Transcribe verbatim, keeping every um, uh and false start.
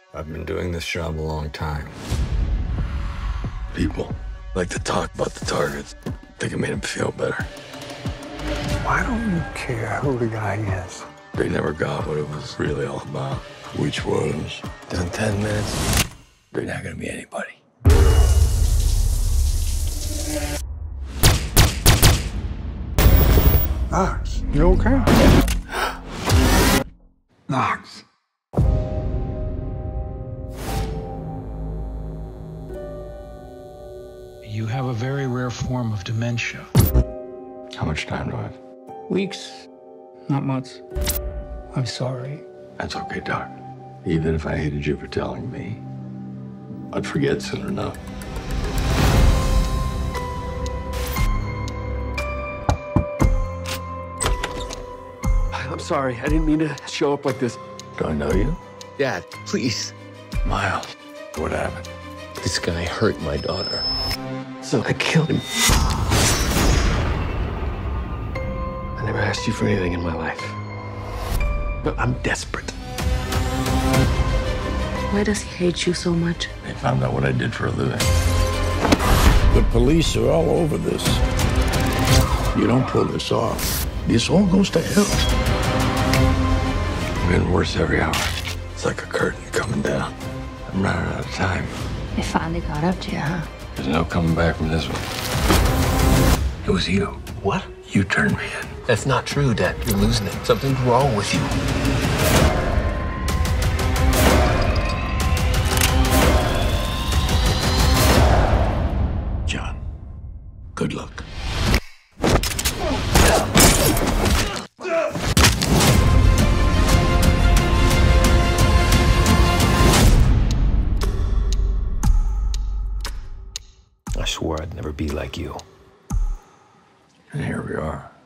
I've been doing this job a long time. People like to talk about the targets. Think it made them feel better. Why don't you care who the guy is? They never got what it was really all about. Which was, in ten minutes, they're not gonna be anybody. Knox, you okay? Knox. You have a very rare form of dementia. How much time do I have? Weeks, not months. I'm sorry. That's okay, Doc. Even if I hated you for telling me, I'd forget soon enough. I'm sorry. I didn't mean to show up like this. Do I know you? Dad, please. Miles, what happened? This guy hurt my daughter. So I killed him. I never asked you for anything in my life. But I'm desperate. Why does he hate you so much? They found out what I did for a living. The police are all over this. You don't pull this off, this all goes to hell. I'm getting worse every hour. It's like a curtain coming down. I'm running out of time. They finally got up to you, huh? There's no coming back from this one. It was you. What? You turned me in. That's not true, Dad. You're losing it. Something's wrong with you. John, good luck. I swore I'd never be like you. And here we are.